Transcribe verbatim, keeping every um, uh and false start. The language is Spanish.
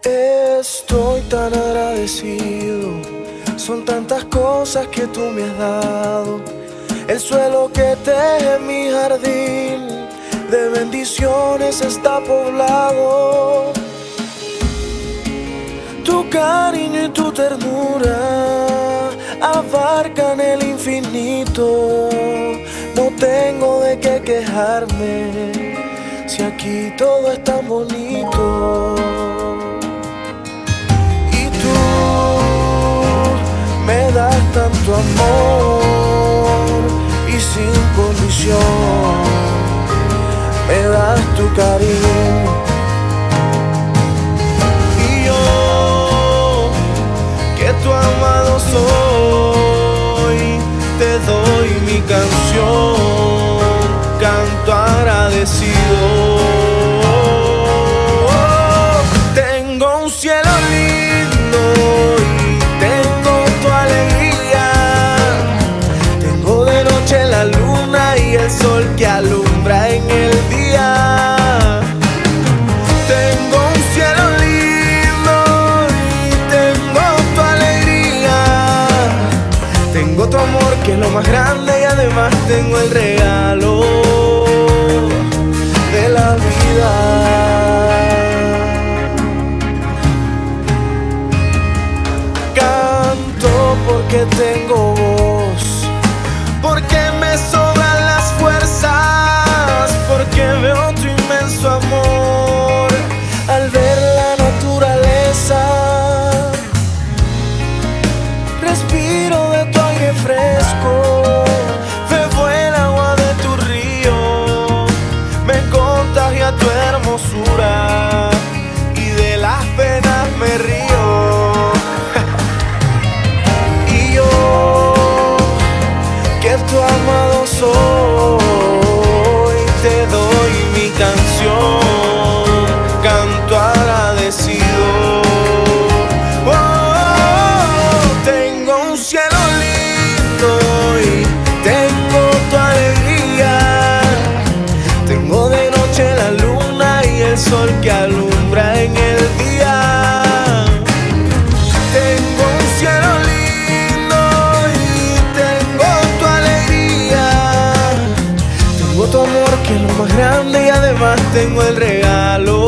Estoy tan agradecido, son tantas cosas que tú me has dado. El suelo que teje mi jardín de bendiciones está poblado. Tu cariño y tu ternura abarcan el infinito. No tengo de qué quejarme si aquí todo es tan bonito. Me das tanto amor y sin condición, me das tu cariño. Y yo, que tu amado soy, te doy mi canción, canto agradecido. Tengo un cielo lindo la luna y el sol que alumbra en el día. Tengo un cielo lindo y tengo tu alegría. Tengo tu amor que es lo más grande y además tengo el regalo de la vida. Canto porque tengo voz, porque me sobran las fuerzas, porque veo tu inmenso amor al ver la naturaleza. Respiro de tu aire fresco, bebo el agua de tu río, me contagia tu hermosura y de las penas me río. Tu amado soy, te doy mi canción, canto agradecido. Oh, oh, oh, tengo un cielo lindo y tengo tu alegría. Tengo de noche la luna y el sol que alumbra en el día. Tengo un cielo lindo, tu amor que es lo más grande y además tengo el regalo